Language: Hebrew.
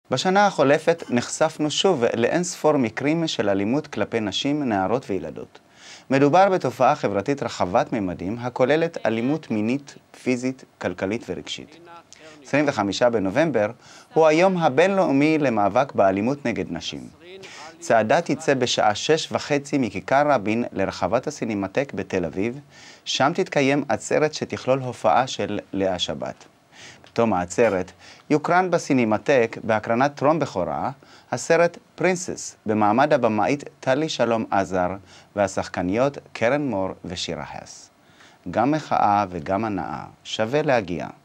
בשנה החולפת נחשפנו שוב לאין ספור מקרים של אלימות כלפי נשים, נערות וילדות. מדובר בתופעה חברתית רחבת ממדים הכוללת אלימות מינית, פיזית, כלכלית ורגשית. 25 בנובמבר הוא היום הבינלאומי למאבק באלימות נגד נשים. צעדה תצא בשעה 6:30 מכיכר רבין לרחבת הסינמטק בתל אביב, שם תתקיים עצרת שתכלול הופעה של לאה שבת. בתום העצרת יוקרן בסינמטק בהקרנת טרום בכורה הסרט פרינסס במעמד הבמאית טלי שלום עזר והשחקניות קרן מור ושירה הס. גם מחאה וגם הנאה, שווה להגיע.